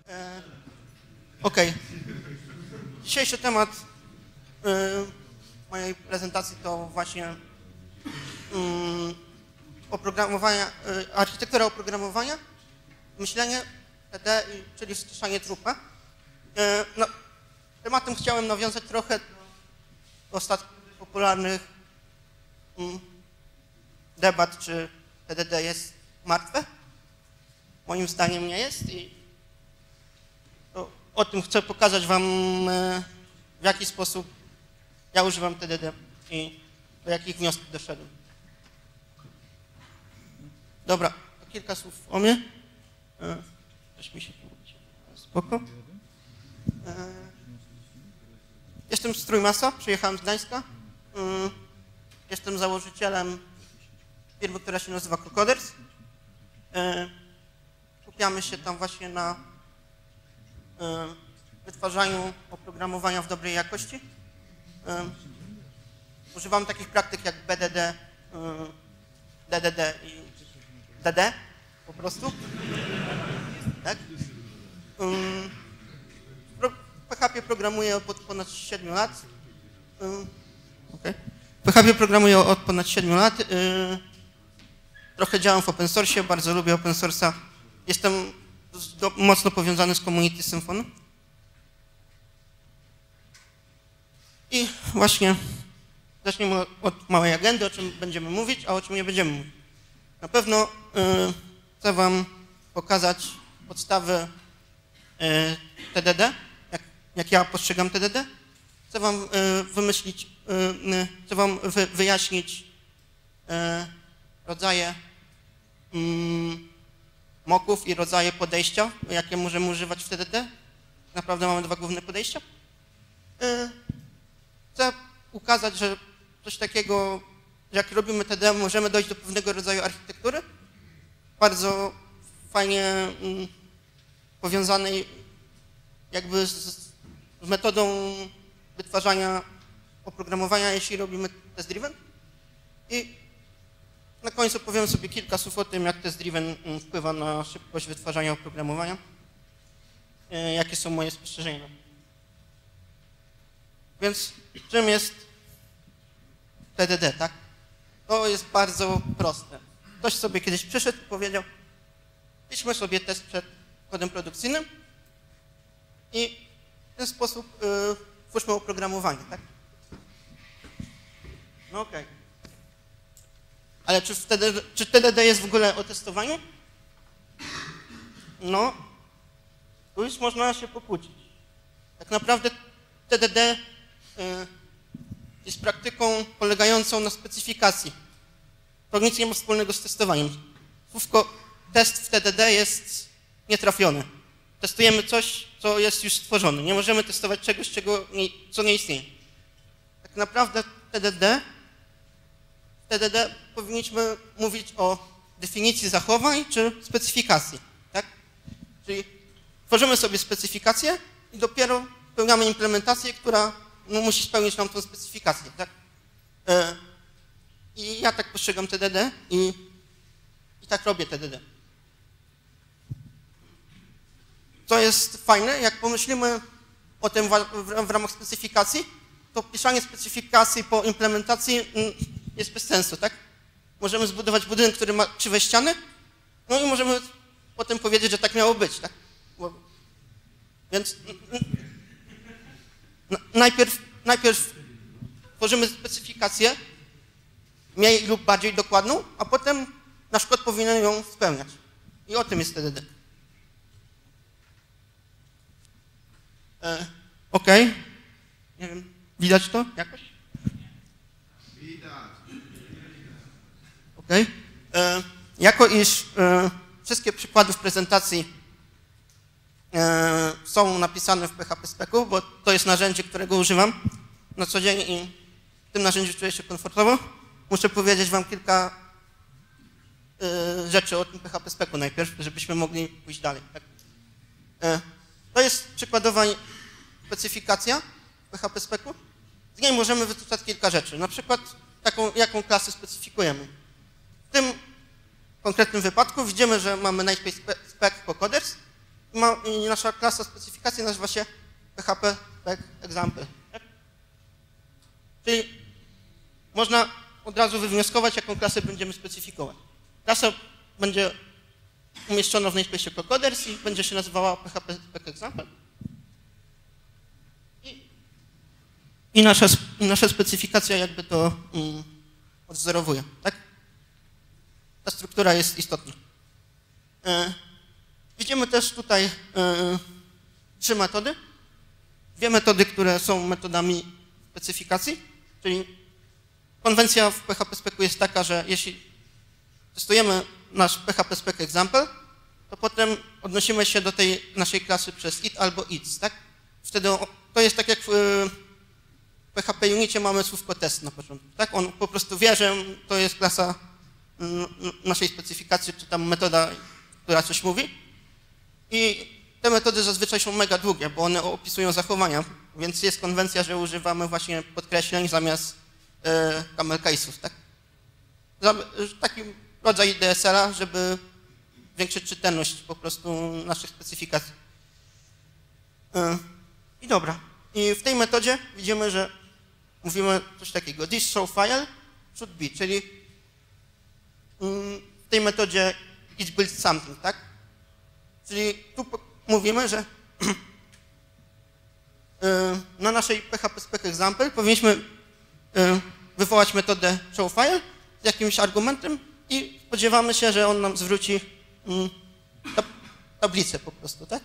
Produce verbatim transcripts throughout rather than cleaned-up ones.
E, Okej. Okay. Dzisiejszy temat e, mojej prezentacji to właśnie e, oprogramowania, e, architektura oprogramowania, myślenie T D, czyli wskrzeszanie trupa. E, no, tematem chciałem nawiązać trochę do ostatnich popularnych mm, debat, czy T D D jest martwe. Moim zdaniem nie jest i to, o tym chcę pokazać wam, e, w jaki sposób ja używam T D D i do jakich wniosków doszedłem. Dobra, kilka słów o mnie. E, coś mi się spoko. E, jestem z Trójmasa, przyjechałem z Gdańska. E, jestem założycielem firmy, która się nazywa Crocoders. E, skupiamy się tam właśnie na e, wytwarzaniu oprogramowania w dobrej jakości. E, używam takich praktyk jak B D D, e, D D D i D D po prostu. Tak? Um, w P H P programuję od ponad siedmiu lat. Um, okay. W P H P programuję od ponad siedmiu lat. Yy, trochę działam w open source, bardzo lubię open source'a. Jestem do, mocno powiązany z community Symfony. I właśnie zaczniemy od małej agendy, o czym będziemy mówić, a o czym nie będziemy mówić. Na pewno yy, chcę wam pokazać podstawy yy, T D D, jak, jak ja postrzegam T D D. Chcę wam yy, wymyślić, yy, chcę wam wy, wyjaśnić yy, rodzaje yy, moków i rodzaje podejścia, jakie możemy używać w T D D. Naprawdę mamy dwa główne podejścia. Yy, chcę ukazać, że coś takiego, jak robimy T D D, możemy dojść do pewnego rodzaju architektury, bardzo fajnie mm, powiązanej jakby z, z metodą wytwarzania oprogramowania, jeśli robimy test-driven. I na końcu powiem sobie kilka słów o tym, jak test-driven wpływa na szybkość wytwarzania oprogramowania, e, jakie są moje spostrzeżenia. Więc czym jest T D D, tak? To jest bardzo proste. Ktoś sobie kiedyś przyszedł i powiedział, piszmy sobie test przed kodem produkcyjnym i w ten sposób yy, twórzmy oprogramowanie, tak? No okej. Okay. Ale czy, wtedy, czy T D D jest w ogóle o testowaniu? No, tu już można się pokłócić. Tak naprawdę T D D yy, jest praktyką polegającą na specyfikacji. To nic nie ma wspólnego z testowaniem. Słówko test w T D D jest nietrafione. Testujemy coś, co jest już stworzone. Nie możemy testować czegoś, czego nie, co nie istnieje. Tak naprawdę T D D, w T D D powinniśmy mówić o definicji zachowań czy specyfikacji. Tak? Czyli tworzymy sobie specyfikację i dopiero spełniamy implementację, która no, musi spełnić nam tą specyfikację. Tak? E, I ja tak postrzegam T D D i, i tak robię T D D. Co jest fajne, jak pomyślimy o tym w, w, w ramach specyfikacji, to pisanie specyfikacji po implementacji jest bez sensu, tak? Możemy zbudować budynek, który ma krzywe ściany, no i możemy potem powiedzieć, że tak miało być, tak? Więc najpierw, najpierw tworzymy specyfikację, mniej lub bardziej dokładną, a potem nasz kod powinien ją spełniać. I o tym jest T D D. E, Okej. Okay. Nie wiem, widać to jakoś? Widać. Okej. Okay. Jako iż e, wszystkie przykłady w prezentacji e, są napisane w P H P specu, bo to jest narzędzie, którego używam na co dzień i w tym narzędziu czuję się komfortowo, muszę powiedzieć wam kilka y, rzeczy o tym P H P specu najpierw, żebyśmy mogli pójść dalej. Tak? Y, to jest przykładowa specyfikacja P H P specu. Z niej możemy wytłumaczyć kilka rzeczy. Na przykład taką, jaką klasę specyfikujemy. W tym konkretnym wypadku widzimy, że mamy namespace spec Crocoders Ma, i nasza klasa specyfikacji nazywa się P H P Spec Example. Tak? Czyli można od razu wywnioskować, jaką klasę będziemy specyfikować. Klasa będzie umieszczona w namespace Coders i będzie się nazywała P H P Spec Example. I, i nasza, nasza specyfikacja jakby to um, odwzorowuje. Tak? Ta struktura jest istotna. E, widzimy też tutaj e, trzy metody. Dwie metody, które są metodami specyfikacji, czyli konwencja w P H P Specu jest taka, że jeśli testujemy nasz P H P Spec Example, to potem odnosimy się do tej naszej klasy przez it albo its, tak? Wtedy to jest tak jak w P H P Unicie mamy słówko test na początku, tak? On po prostu wie, że to jest klasa naszej specyfikacji, czy tam metoda, która coś mówi. I te metody zazwyczaj są mega długie, bo one opisują zachowania, więc jest konwencja, że używamy właśnie podkreśleń zamiast e, camel case'ów, tak? Taki rodzaj D S L-a, żeby zwiększyć czytelność po prostu naszych specyfikacji. E, I dobra. I w tej metodzie widzimy, że mówimy coś takiego. This show file should be, czyli w tej metodzie it builds something, tak? Czyli tu mówimy, że na naszej P H P Spec Example powinniśmy wywołać metodę showFile z jakimś argumentem i spodziewamy się, że on nam zwróci tab tablicę po prostu, tak?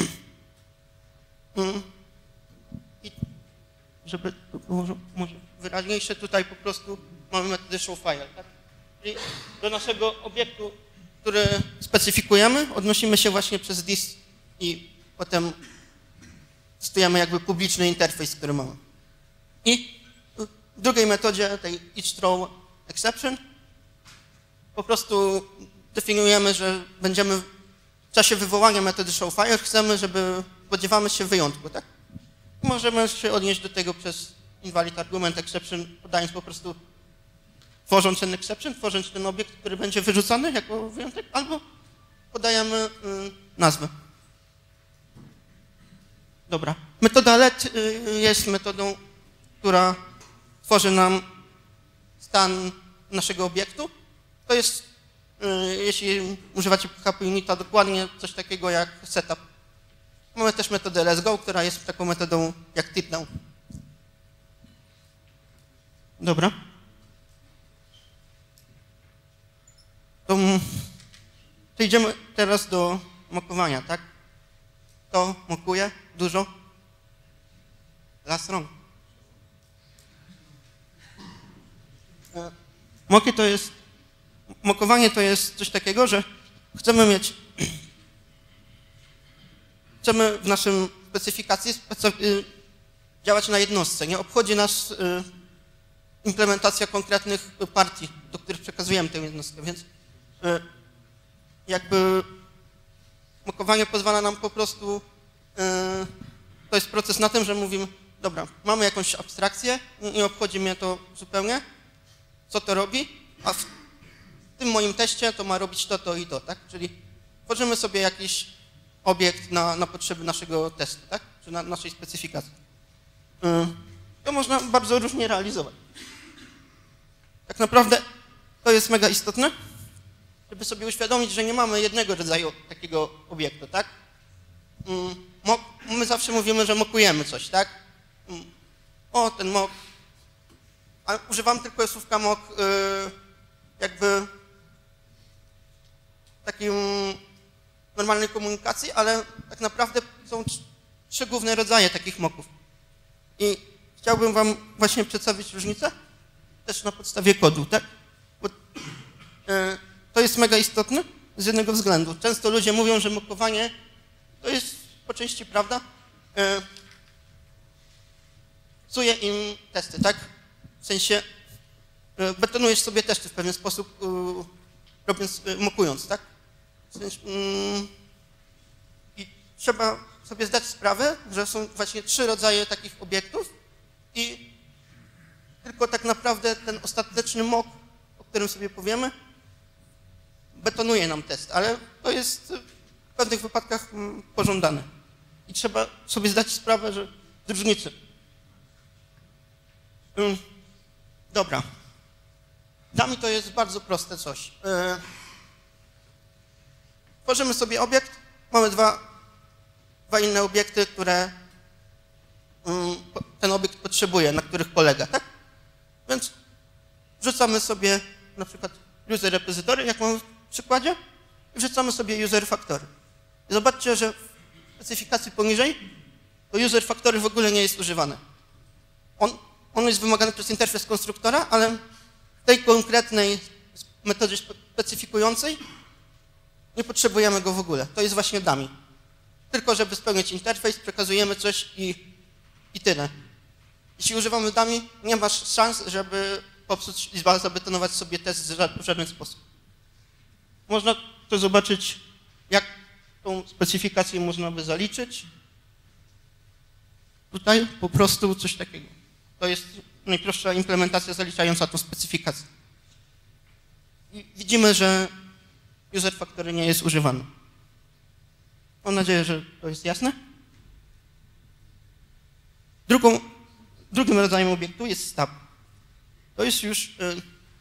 I żeby to było może wyraźniejsze, tutaj po prostu mamy metodę showFile, tak? Czyli do naszego obiektu, który specyfikujemy, odnosimy się właśnie przez this i potem testujemy jakby publiczny interfejs, który mamy. I w drugiej metodzie, tej eachThrow exception, po prostu definiujemy, że będziemy w czasie wywołania metody showFire chcemy, żeby spodziewamy się wyjątku, tak? I możemy się odnieść do tego przez invalid argument exception, podając po prostu, tworząc ten exception, tworząc ten obiekt, który będzie wyrzucany jako wyjątek, albo podajemy y, nazwę. Dobra. Metoda let y, jest metodą, która tworzy nam stan naszego obiektu. To jest, y, jeśli używacie P H P Unita, dokładnie coś takiego jak setup. Mamy też metodę let's go, która jest taką metodą jak tipdown. Dobra. To przejdziemy teraz do mokowania, tak? To mokuje dużo. Last wrong. Moki to jest, mokowanie to jest coś takiego, że chcemy mieć, chcemy w naszym specyfikacji działać na jednostce. Nie obchodzi nas implementacja konkretnych partii, do których przekazujemy tę jednostkę, więc jakby mokowanie pozwala nam po prostu, to jest proces na tym, że mówimy, dobra, mamy jakąś abstrakcję, nie obchodzi mnie to zupełnie, co to robi, a w tym moim teście to ma robić to, to i to, tak? Czyli tworzymy sobie jakiś obiekt na, na potrzeby naszego testu, tak? Czy na naszej specyfikacji. To można bardzo różnie realizować. Tak naprawdę to jest mega istotne, żeby sobie uświadomić, że nie mamy jednego rodzaju takiego obiektu, tak? My zawsze mówimy, że mokujemy coś, tak? O, ten mock. A używam tylko słówka mock jakby w takiej normalnej komunikacji, ale tak naprawdę są trzy główne rodzaje takich mocków. I chciałbym wam właśnie przedstawić różnicę też na podstawie kodu, tak? Bo, e, to jest mega istotne z jednego względu. Często ludzie mówią, że mokowanie to jest po części prawda. E, psuje im testy, tak? W sensie e, betonujesz sobie testy w pewien sposób, e, robiąc, e, mokując, tak? W sensie, mm, i trzeba sobie zdać sprawę, że są właśnie trzy rodzaje takich obiektów i tylko tak naprawdę ten ostateczny mock, o którym sobie powiemy, betonuje nam test, ale to jest w pewnych wypadkach mm, pożądane. I trzeba sobie zdać sprawę, że z różnicy. Mm, dobra. Dummy to jest bardzo proste coś. Yy, tworzymy sobie obiekt, mamy dwa, dwa inne obiekty, które yy, ten obiekt potrzebuje, na których polega, tak? Więc wrzucamy sobie na przykład user repozytory, jak mamy w przykładzie, i wrzucamy sobie user factory. I zobaczcie, że w specyfikacji poniżej to user factory w ogóle nie jest używane. On, on jest wymagany przez interfejs konstruktora, ale w tej konkretnej metodzie specyfikującej nie potrzebujemy go w ogóle. To jest właśnie dummy. Tylko żeby spełnić interfejs, przekazujemy coś i, i tyle. Jeśli używamy dummy, nie masz szans, żeby popsuć i zabetonować sobie test w żaden sposób. Można to zobaczyć, jak tą specyfikację można by zaliczyć. Tutaj po prostu coś takiego. To jest najprostsza implementacja zaliczająca tą specyfikację. I widzimy, że user factory nie jest używany. Mam nadzieję, że to jest jasne. Drugą, drugim rodzajem obiektu jest stub. To jest już y,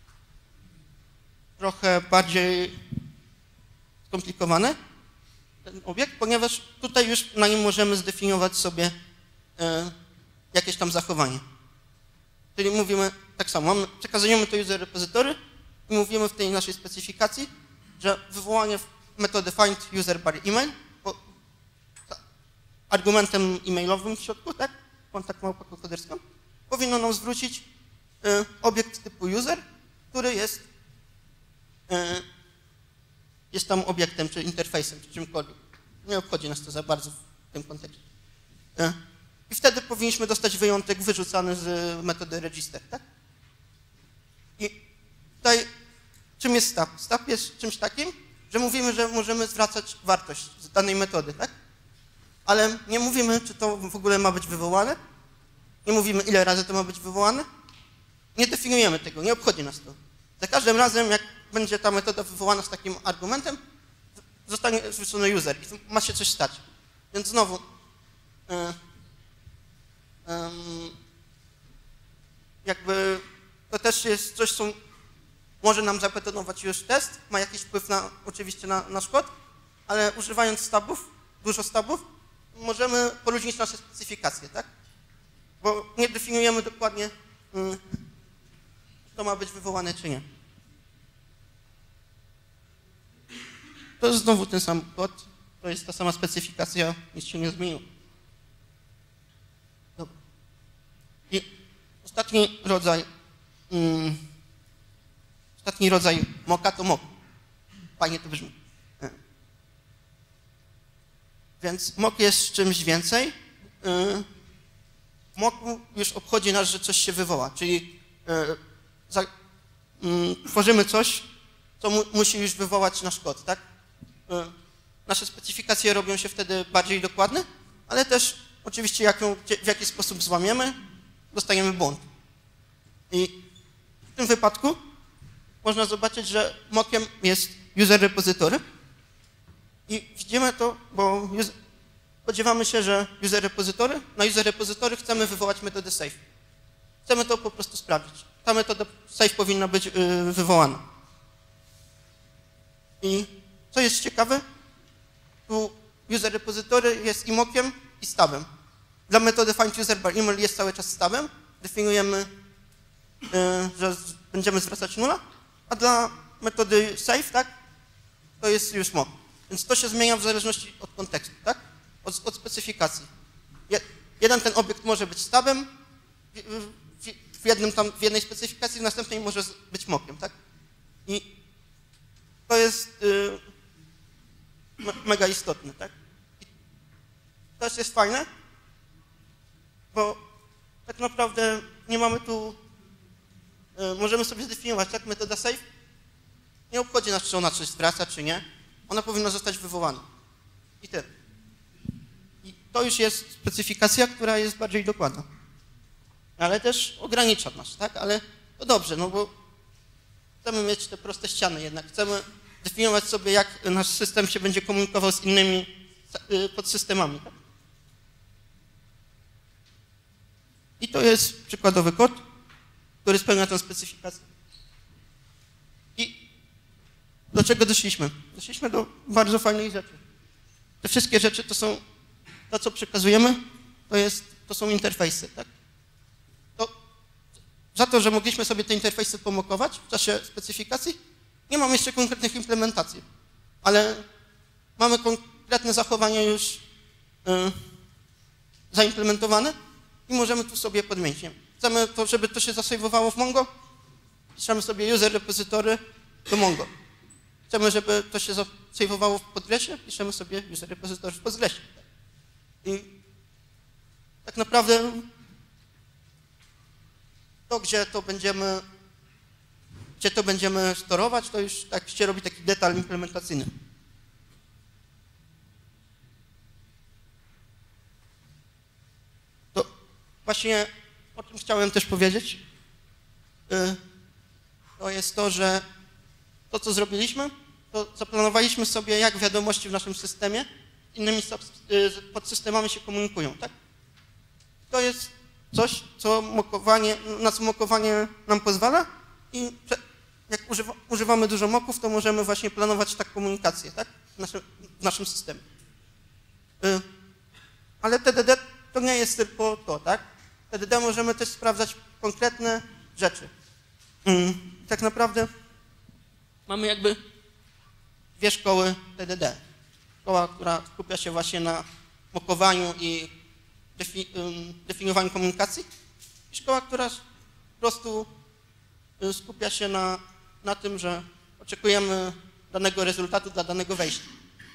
trochę bardziej skomplikowane, ten obiekt, ponieważ tutaj już na nim możemy zdefiniować sobie y, jakieś tam zachowanie. Czyli mówimy tak samo, mamy, przekazujemy to user repozytory i mówimy w tej naszej specyfikacji, że wywołanie metody find user bar email po, argumentem e-mailowym w środku, tak, kontakt małpa koderską, powinno nam zwrócić y, obiekt typu user, który jest, y, jest tam obiektem, czy interfejsem, czy czymkolwiek. Nie obchodzi nas to za bardzo w tym kontekście. Y, I wtedy powinniśmy dostać wyjątek wyrzucany z metody register, tak? I tutaj czym jest stub? Stub jest czymś takim, że mówimy, że możemy zwracać wartość z danej metody, tak? Ale nie mówimy, czy to w ogóle ma być wywołane. Nie mówimy, ile razy to ma być wywołane. Nie definiujemy tego, nie obchodzi nas to. Za każdym razem, jak będzie ta metoda wywołana z takim argumentem, zostanie zwrócony user i ma się coś stać. Więc znowu yy, yy, jakby to też jest coś, co może nam zabetonować już test, ma jakiś wpływ na, oczywiście na nasz kod, ale używając stubów, dużo stubów, możemy poróżnić nasze specyfikacje, tak? Bo nie definiujemy dokładnie, czy to ma być wywołane, czy nie. To jest znowu ten sam kod, to jest ta sama specyfikacja, nic się nie zmieniło. Dobra. I ostatni rodzaj, um, ostatni rodzaj mocka to mock. Fajnie to brzmi. Więc mock jest czymś więcej. W mocku już obchodzi nas, że coś się wywoła, czyli za, um, tworzymy coś, co mu, musi już wywołać nasz kod, tak? Nasze specyfikacje robią się wtedy bardziej dokładne, ale też oczywiście jak ją, w jaki sposób złamiemy, dostajemy błąd. I w tym wypadku można zobaczyć, że mockiem jest user repozytory i widzimy to, bo user, spodziewamy się, że user repozytory, na user repozytory chcemy wywołać metodę save. Chcemy to po prostu sprawdzić. Ta metoda save powinna być yy, wywołana. I co jest ciekawe, tu user repozytory jest i mockiem, i stubem. Dla metody find user bar email jest cały czas stubem. Definiujemy, yy, że będziemy zwracać nula, a dla metody save, tak, to jest już mock. Więc to się zmienia w zależności od kontekstu, tak? Od, od specyfikacji. Je, jeden ten obiekt może być stubem, w, w, w, jednym tam, w jednej specyfikacji, w następnej może być mockiem, tak? I to jest yy, me, mega istotne, tak? I to też jest fajne, bo tak naprawdę nie mamy tu, yy, możemy sobie zdefiniować, tak, metoda save, nie obchodzi nas, czy ona coś zwraca, czy nie, ona powinna zostać wywołana. I tyle. I to już jest specyfikacja, która jest bardziej dokładna. Ale też ogranicza nas, tak? Ale to dobrze, no bo chcemy mieć te proste ściany jednak, chcemy definiować sobie, jak nasz system się będzie komunikował z innymi podsystemami. Tak? I to jest przykładowy kod, który spełnia tę specyfikację. I do czego doszliśmy? Doszliśmy do bardzo fajnej rzeczy. Te wszystkie rzeczy to są, to co przekazujemy, to, jest, to są interfejsy. Tak? To, za to, że mogliśmy sobie te interfejsy pomokować w czasie specyfikacji, nie mamy jeszcze konkretnych implementacji, ale mamy konkretne zachowania już yy, zaimplementowane i możemy tu sobie podmienić. Chcemy, to, żeby to się zasejwowało w Mongo, piszemy sobie user repozytory do Mongo. Chcemy, żeby to się zasejwowało w Postgresie, piszemy sobie user repozytory w Postgresie. I tak naprawdę to, gdzie to będziemy, gdzie to będziemy storować, to już tak się robi taki detal implementacyjny. To właśnie o czym chciałem też powiedzieć, to jest to, że to, co zrobiliśmy, to zaplanowaliśmy sobie, jak wiadomości w naszym systemie z innymi podsystemami się komunikują. Tak? To jest coś, co mokowanie, na co mokowanie nam pozwala i jak używa, używamy dużo moków, to możemy właśnie planować tak komunikację, tak? W, naszym, w naszym systemie. Ale T D D to nie jest tylko to, tak? T D D możemy też sprawdzać konkretne rzeczy. Tak naprawdę mamy jakby dwie szkoły T D D. Szkoła, która skupia się właśnie na mokowaniu i defi, definiowaniu komunikacji i szkoła, która po prostu skupia się na, na tym, że oczekujemy danego rezultatu dla danego wejścia.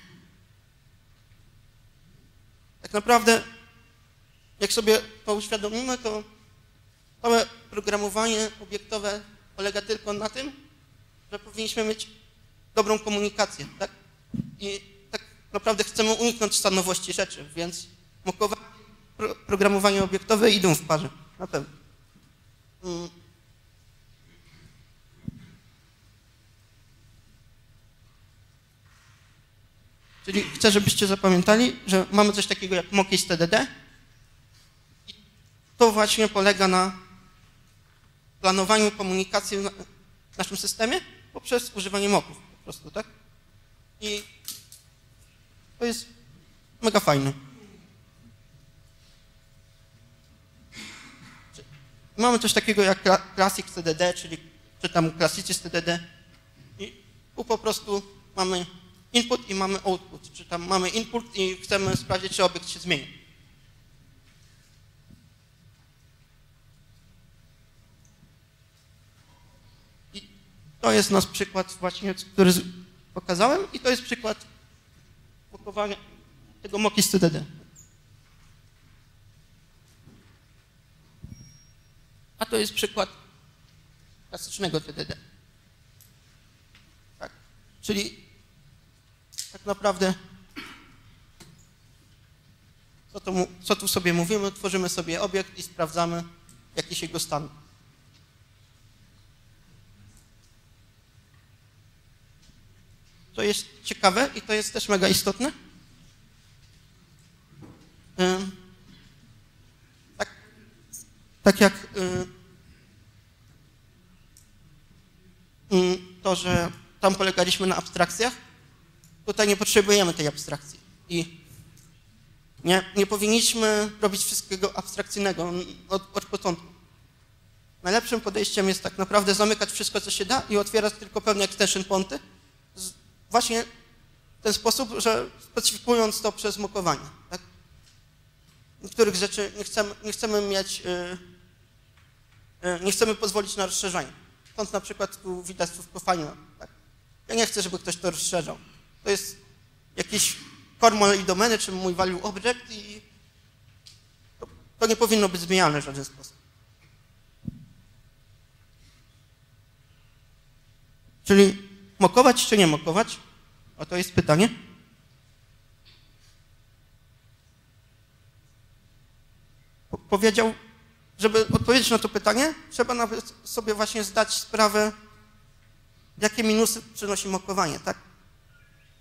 Tak naprawdę, jak sobie to uświadomimy, to całe programowanie obiektowe polega tylko na tym, że powinniśmy mieć dobrą komunikację, tak? I tak naprawdę chcemy uniknąć stanowości rzeczy, więc mokowanie i programowanie obiektowe idą w parze, na pewno. Hmm. Czyli chcę, żebyście zapamiętali, że mamy coś takiego jak moki z T D D i to właśnie polega na planowaniu komunikacji w naszym systemie poprzez używanie moków po prostu, tak? I to jest mega fajne. Mamy coś takiego jak Classic T D D, czyli czy tam Classicist T D D i tu po prostu mamy input i mamy output, czy tam mamy input i chcemy sprawdzić, czy obiekt się zmieni. I to jest nasz przykład właśnie, który pokazałem i to jest przykład mokowania tego moki z T D D. A to jest przykład klasycznego T D D. Tak. Czyli tak naprawdę co tu, co tu sobie mówimy? Tworzymy sobie obiekt i sprawdzamy, jaki jest jego stan. To jest ciekawe i to jest też mega istotne. Tak, tak jak to, że tam polegaliśmy na abstrakcjach, tutaj nie potrzebujemy tej abstrakcji i nie, nie powinniśmy robić wszystkiego abstrakcyjnego od, od początku. Najlepszym podejściem jest tak naprawdę zamykać wszystko, co się da i otwierać tylko pewne extension pointy właśnie w ten sposób, że specyfikując to przez mokowanie. Tak? Niektórych rzeczy nie chcemy, nie chcemy mieć, yy, yy, nie chcemy pozwolić na rozszerzanie. Stąd na przykład tu widać słówko final. Tak? Ja nie chcę, żeby ktoś to rozszerzał. To jest jakiś core model i domeny, czy mój value object i to, to nie powinno być zmieniane w żaden sposób. Czyli mokować czy nie mokować? O, to jest pytanie. Po, powiedział, żeby odpowiedzieć na to pytanie, trzeba nawet sobie właśnie zdać sprawę, jakie minusy przynosi mokowanie, tak?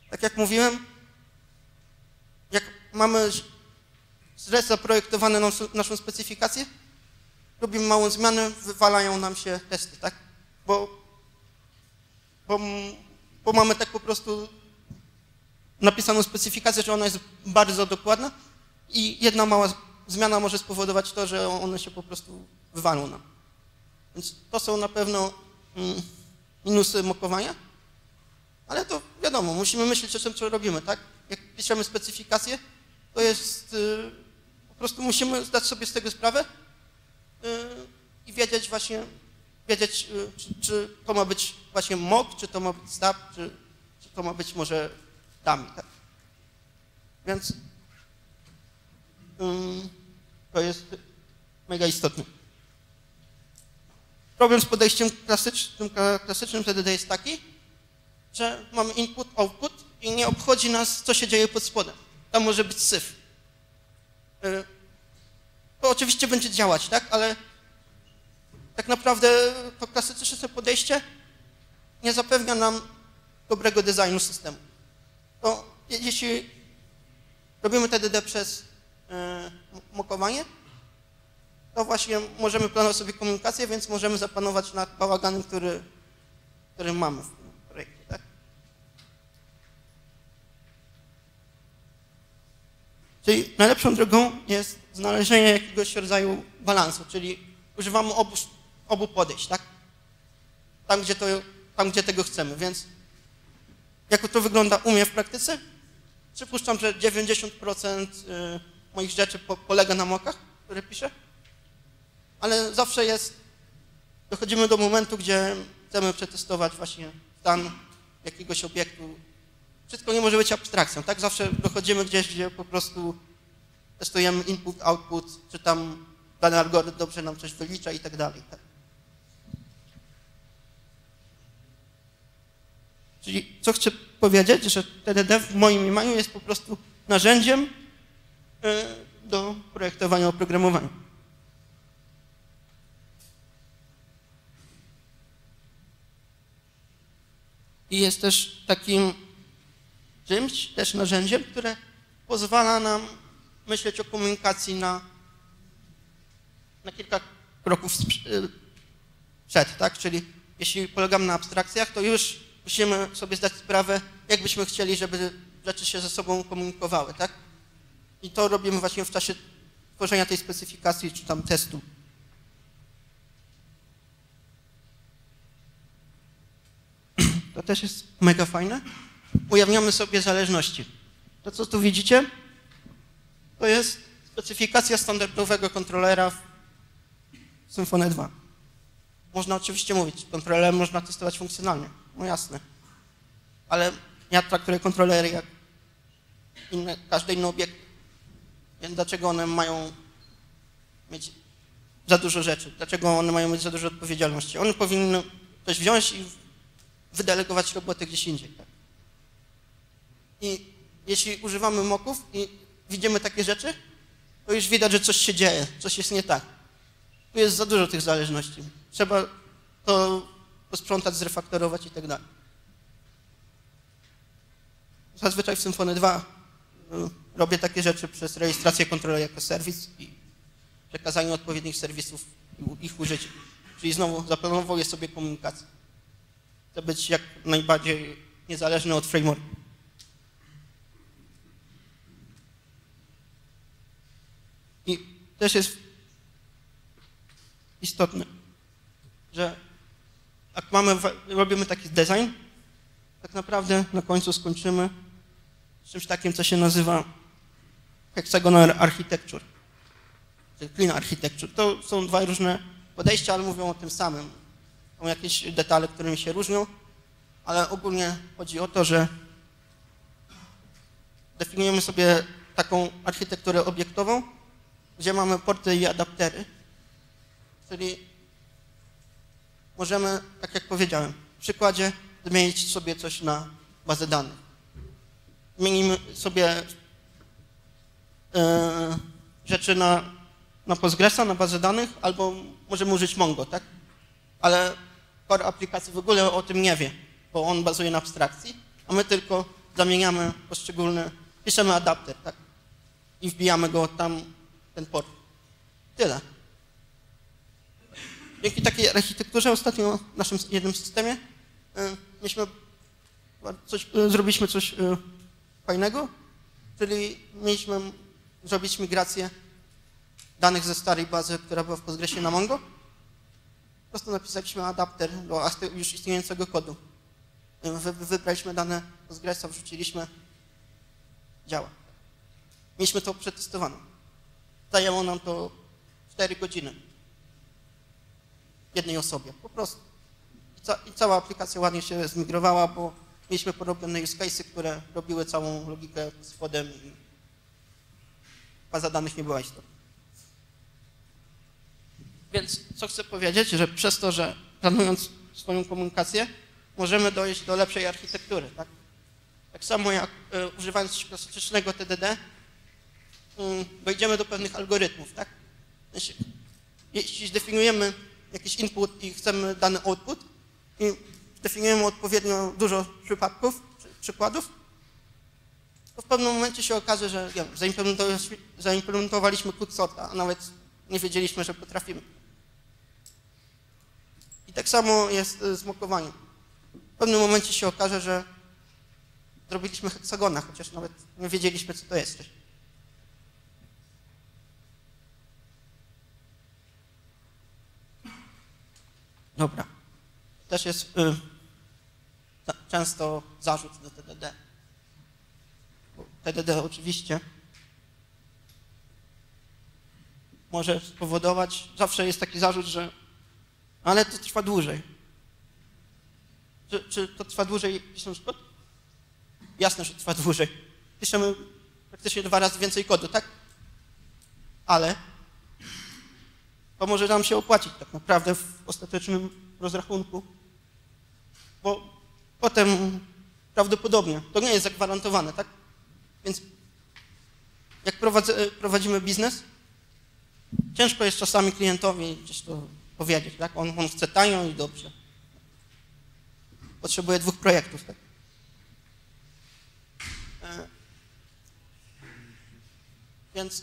Tak jak mówiłem, jak mamy źle zaprojektowane naszą, naszą specyfikację, robimy małą zmianę, wywalają nam się testy, tak? Bo, bo, bo mamy tak po prostu napisaną specyfikację, że ona jest bardzo dokładna i jedna mała zmiana może spowodować to, że one się po prostu wywalą nam. Więc to są na pewno mm, minusy mokowania, ale to wiadomo, musimy myśleć o tym, co robimy, tak? Jak piszemy specyfikację, to jest, yy, po prostu musimy zdać sobie z tego sprawę yy, i wiedzieć właśnie, wiedzieć, yy, czy, czy to ma być właśnie mock, czy to ma być stab, czy, czy to ma być może dummy, tak? Więc yy, to jest mega istotne. Problem z podejściem klasycznym, klasycznym T D D jest taki, że mamy input, output i nie obchodzi nas, co się dzieje pod spodem. Tam może być syf. To oczywiście będzie działać, tak? Ale tak naprawdę to klasyczne podejście nie zapewnia nam dobrego designu systemu. To jeśli robimy T D D przez mokowanie, to właśnie możemy planować sobie komunikację, więc możemy zapanować nad bałaganem, który, który mamy w projekcie, tak? Czyli najlepszą drogą jest znalezienie jakiegoś rodzaju balansu, czyli używamy obu, obu podejść, tak? Tam gdzie, to, tam, gdzie tego chcemy, więc jak to wygląda u mnie w praktyce? Przypuszczam, że dziewięćdziesiąt procent moich rzeczy po, polega na mockach, które piszę, ale zawsze jest, dochodzimy do momentu, gdzie chcemy przetestować właśnie stan jakiegoś obiektu. Wszystko nie może być abstrakcją, tak? Zawsze dochodzimy gdzieś, gdzie po prostu testujemy input, output, czy tam dany algorytm dobrze nam coś wylicza i tak dalej. Tak? Czyli co chcę powiedzieć, że T D D w moim mniemaniu jest po prostu narzędziem do projektowania oprogramowania. I jest też takim czymś, też narzędziem, które pozwala nam myśleć o komunikacji na, na kilka kroków przed, tak? Czyli jeśli polegamy na abstrakcjach, to już musimy sobie zdać sprawę, jak byśmy chcieli, żeby rzeczy się ze sobą komunikowały, tak? I to robimy właśnie w czasie tworzenia tej specyfikacji czy tam testu. To też jest mega fajne. Ujawniamy sobie zależności. To, co tu widzicie, to jest specyfikacja standardowego kontrolera w Symfony dwa. Można oczywiście mówić, kontrolerem można testować funkcjonalnie. No jasne. Ale ja traktuję kontrolery jak inne, każdy inny obiekt. Więc dlaczego one mają mieć za dużo rzeczy? Dlaczego one mają mieć za dużo odpowiedzialności? One powinny coś wziąć i wydelegować roboty gdzieś indziej. Tak? I jeśli używamy mocków i widzimy takie rzeczy, to już widać, że coś się dzieje, coś jest nie tak. Tu jest za dużo tych zależności. Trzeba to posprzątać, zrefaktorować i tak dalej. Zazwyczaj w Symfony dwa robię takie rzeczy przez rejestrację kontroli jako serwis i przekazanie odpowiednich serwisów i ich użycie. Czyli znowu zaplanowuję sobie komunikację. Chcę być jak najbardziej niezależny od frameworku. I też jest istotne, że jak mamy, robimy taki design, tak naprawdę na końcu skończymy z czymś takim, co się nazywa hexagonal architecture, czyli clean architecture. To są dwa różne podejścia, ale mówią o tym samym. Są jakieś detale, którymi się różnią, ale ogólnie chodzi o to, że definiujemy sobie taką architekturę obiektową, gdzie mamy porty i adaptery, czyli możemy, tak jak powiedziałem, w przykładzie zmienić sobie coś na bazę danych. Zmienimy sobie e, rzeczy na, na Postgresa, na bazę danych, albo możemy użyć Mongo, tak? Ale core aplikacji w ogóle o tym nie wie, bo on bazuje na abstrakcji, a my tylko zamieniamy poszczególne, piszemy adapter, tak? I wbijamy go tam, ten port. Tyle. Dzięki takiej architekturze ostatnio w naszym jednym systemie y, mieliśmy coś, y, zrobiliśmy coś y, fajnego, czyli mieliśmy zrobić migrację danych ze starej bazy, która była w Postgresie na Mongo. Po prostu napisaliśmy adapter do już istniejącego kodu. Wy, wybraliśmy dane Postgresa, wrzuciliśmy, działa. Mieliśmy to przetestowane. Zajęło nam to cztery godziny. Jednej osobie, po prostu. I, ca I cała aplikacja ładnie się zmigrowała, bo mieliśmy porobione use case'y, które robiły całą logikę z kodem i baza danych nie była istotna. Więc co chcę powiedzieć, że przez to, że planując swoją komunikację, możemy dojść do lepszej architektury. Tak, tak samo jak y, używając klasycznego T D D, y, dojdziemy do pewnych algorytmów. Tak? Jeśli, jeśli zdefiniujemy jakiś input i chcemy dany output i zdefiniujemy odpowiednio dużo przypadków, czy przykładów, to w pewnym momencie się okaże, że wiem, zaimplementowaliśmy quicksorta, a nawet nie wiedzieliśmy, że potrafimy. I tak samo jest z mokowaniem. W pewnym momencie się okaże, że zrobiliśmy heksagona, chociaż nawet nie wiedzieliśmy, co to jest. Dobra. Też jest y, często zarzut do T D D. Bo T D D oczywiście może spowodować, zawsze jest taki zarzut, że ale to trwa dłużej. Czy, czy to trwa dłużej pisząc kod? Jasne, że trwa dłużej. Piszemy praktycznie dwa razy więcej kodu, tak? Ale to może nam się opłacić tak naprawdę w ostatecznym rozrachunku, bo potem prawdopodobnie to nie jest zagwarantowane, tak? Więc jak prowadzę, prowadzimy biznes, ciężko jest czasami klientowi gdzieś to powiedzieć, tak? On, on chce tanio i dobrze. Potrzebuje dwóch projektów, tak? E, więc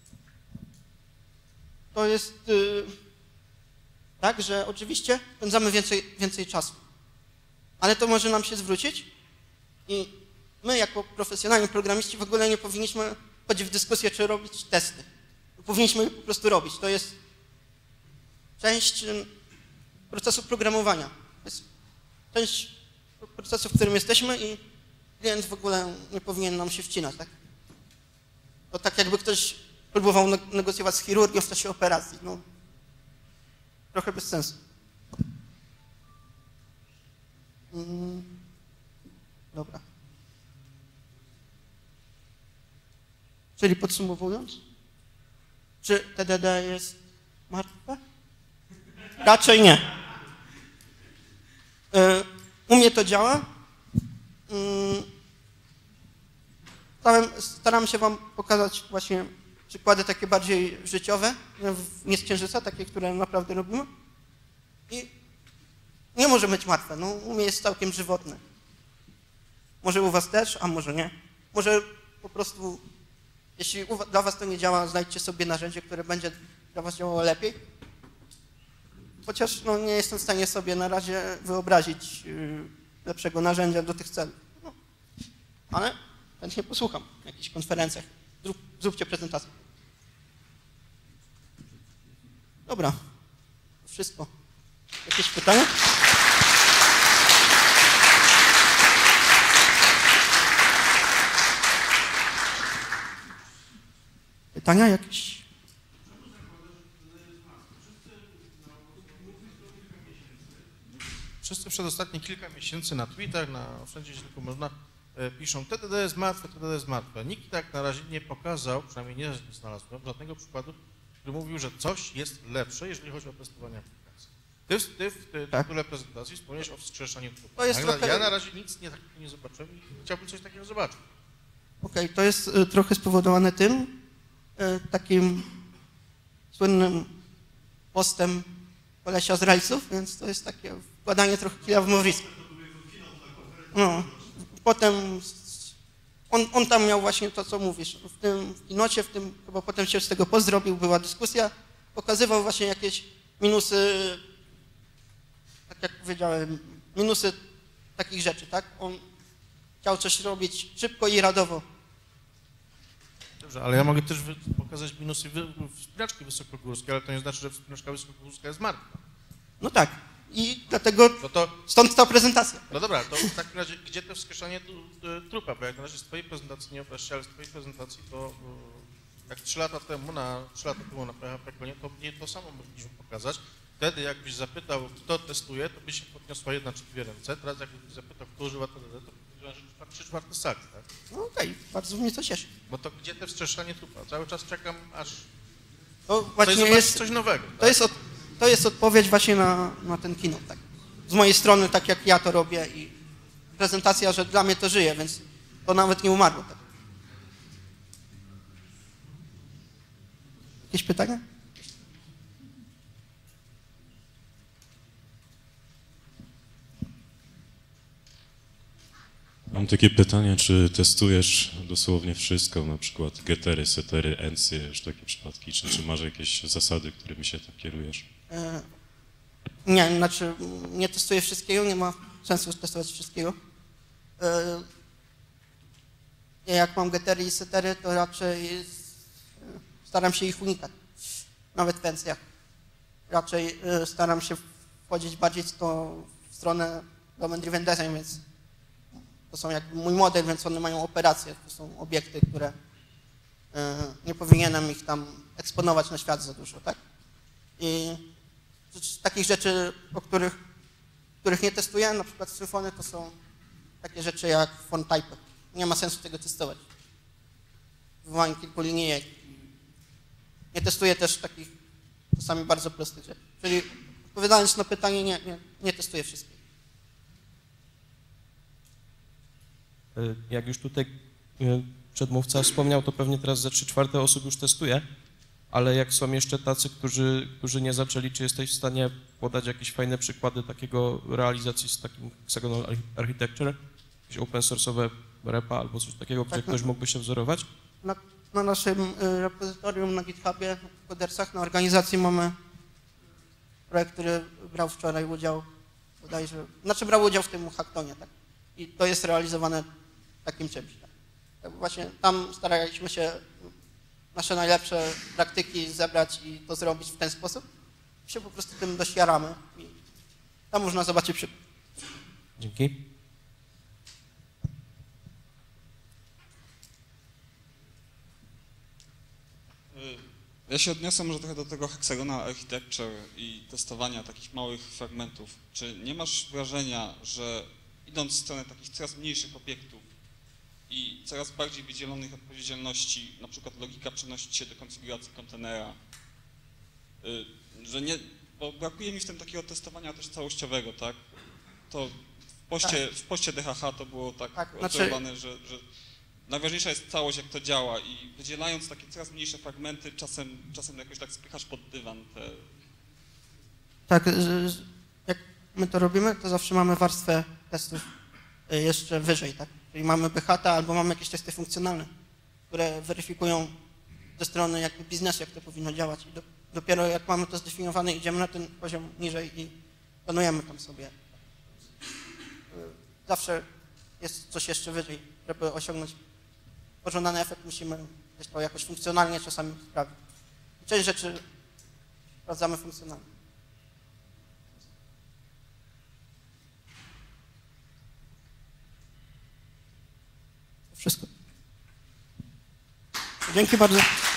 to jest y, tak, że oczywiście spędzamy więcej, więcej czasu, ale to może nam się zwrócić i my jako profesjonalni programiści w ogóle nie powinniśmy wchodzić w dyskusję, czy robić testy. Powinniśmy po prostu robić. To jest część procesu programowania. To jest część procesu, w którym jesteśmy i klient w ogóle nie powinien nam się wcinać. Tak? To tak jakby ktoś próbował negocjować z chirurgią w czasie operacji. No, trochę bez sensu. Mm, dobra. Czyli podsumowując, czy T D D jest martwe? Raczej nie. U mnie to działa. Staram się wam pokazać właśnie przykłady takie bardziej życiowe, nie z Księżyca, takie, które naprawdę robimy. I nie może być martwe. No, u mnie jest całkiem żywotne. Może u was też, a może nie. Może po prostu, jeśli dla was to nie działa, znajdźcie sobie narzędzie, które będzie dla was działało lepiej. Chociaż no, nie jestem w stanie sobie na razie wyobrazić yy, lepszego narzędzia do tych celów. No. Ale chętnie posłucham na jakichś konferencjach. Zrób, zróbcie prezentację. Dobra. To wszystko. Jakieś pytania? Pytania jakieś? Wszyscy przez ostatnie kilka miesięcy na Twitter, na wszędzie, gdzie tylko można, piszą T D D jest martwe, T D D jest martwe. Nikt tak na razie nie pokazał, przynajmniej nie znalazłem, żadnego przykładu, który mówił, że coś jest lepsze, jeżeli chodzi o testowanie aplikacji. Ty, ty w ty, tak. tytule prezentacji wspomniałeś o wskrzeszaniu trupów. To jest ja, trochę... ja na razie nic nie, takiego nie zobaczyłem i chciałbym coś takiego zobaczyć. Okej, okay, to jest y, trochę spowodowane tym, y, takim słynnym postem kolesia z rajców, więc to jest takie wkładanie trochę kija w mrowisko. No, potem on, on tam miał właśnie to, co mówisz. W tym w kinocie, w tym, chyba potem się z tego post zrobił, była dyskusja, pokazywał właśnie jakieś minusy, tak jak powiedziałem, minusy takich rzeczy, tak? On chciał coś robić szybko i radowo. Dobrze, ale ja mogę też pokazać minusy wspinaczki wysokogórskiej, ale to nie znaczy, że wspinaczka wysokogórska jest martwa. No tak. I dlatego No to, stąd ta prezentacja. no dobra, to w takim razie gdzie to wskrzeszanie trupa? Bo jak na razie z twojej prezentacji nie wreszcie, ale z twojej prezentacji to jak trzy lata temu na trzy lata temu na P H P Konie, to nie to samo mogliśmy pokazać. Wtedy jakbyś zapytał, kto testuje, to by się podniosła jedna czy dwie ręce. Teraz jakbyś zapytał, kto używa T D D, to powiedziałem, że trzy czwarte sali, tak? No okej, okay, bardzo mnie to cieszy. Bo to gdzie te wskrzeszanie trupa? Cały czas czekam, aż to właśnie coś, jest coś nowego. Tak? To jest, od, to jest odpowiedź właśnie na, na ten kino, tak. Z mojej strony, tak jak ja to robię i prezentacja, że dla mnie to żyje, więc to nawet nie umarło. Tak. Jakieś pytania? Mam takie pytanie, czy testujesz dosłownie wszystko, na przykład gettery, settery, encje, już takie przypadki, czy, czy masz jakieś zasady, którymi się tak kierujesz? E, nie, znaczy nie testuję wszystkiego, nie ma sensu testować wszystkiego. E, jak mam gettery i settery, to raczej e, staram się ich unikać, nawet w encjach. Raczej e, staram się wchodzić bardziej w, to, w stronę domain-driven design, więc to są jakby mój model, więc one mają operacje, to są obiekty, które y, nie powinienem ich tam eksponować na świat za dużo, tak? I z takich rzeczy, o których, których nie testuję, na przykład Symfony, to są takie rzeczy jak font type. Nie ma sensu tego testować. Wywołanie kilku linijek. Nie testuję też takich czasami bardzo prostych rzeczy. Czyli odpowiadając na pytanie, nie, nie, nie testuję wszystkich. Jak już tutaj przedmówca wspomniał, to pewnie teraz ze trzy czwarte osób już testuje, ale jak są jeszcze tacy, którzy, którzy nie zaczęli, czy jesteś w stanie podać jakieś fajne przykłady takiego realizacji z takim hexagonal architecture, jakieś open source'owe repa albo coś takiego, gdzie tak, ktoś mógłby się wzorować? Na, na naszym repozytorium na GitHubie, w Codersach, na organizacji mamy projekt, który brał wczoraj udział, bodajże, znaczy brał udział w tym hackatonie, tak? I to jest realizowane takim czymś. Tak? Właśnie tam staraliśmy się nasze najlepsze praktyki zebrać i to zrobić w ten sposób. I się po prostu tym dość jaramy. I tam można zobaczyć przykład. Dzięki. Ja się odniosę może trochę do tego hexagonal architecture i testowania takich małych fragmentów. Czy nie masz wrażenia, że idąc w stronę takich coraz mniejszych obiektów i coraz bardziej wydzielonych odpowiedzialności, na przykład logika przenosić się do konfiguracji kontenera, że nie, bo brakuje mi w tym takiego testowania też całościowego, tak? To w poście, tak. w poście D H H to było tak, tak obserwowane, znaczy... że, że najważniejsza jest całość, jak to działa i wydzielając takie coraz mniejsze fragmenty, czasem, czasem jakoś tak spychasz pod dywan te... Tak, jak my to robimy, to zawsze mamy warstwę testów jeszcze wyżej, tak? Czyli mamy B H T albo mamy jakieś testy funkcjonalne, które weryfikują ze strony jakby biznesu, jak to powinno działać. I do, dopiero jak mamy to zdefiniowane, idziemy na ten poziom niżej i planujemy tam sobie. Zawsze jest coś jeszcze wyżej, żeby osiągnąć pożądany efekt, musimy gdzieś to jakoś funkcjonalnie czasami sprawdzić. Część rzeczy sprawdzamy funkcjonalnie. Wszystko. Dzięki bardzo.